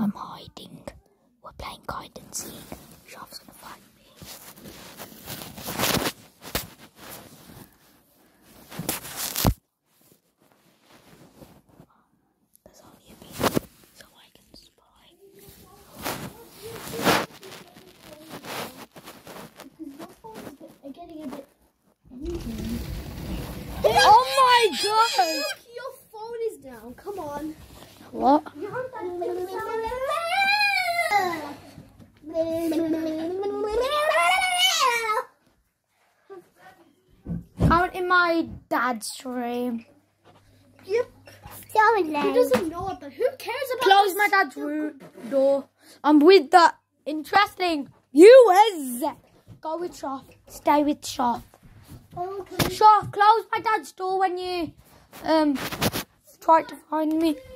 I'm hiding. We're playing hide and seek. Shaf's gonna find me. There's only a bit, so I can spy. Getting a bit weird. Oh my god! Look, your phone is down. Come on. What? Count in my dad's room. Yep. Who doesn't know what who cares about Close my dad's door. I'm with the interesting viewers. Go with Shaf. Stay with Shaf. Okay. Shaf, close my dad's door when you try to find me.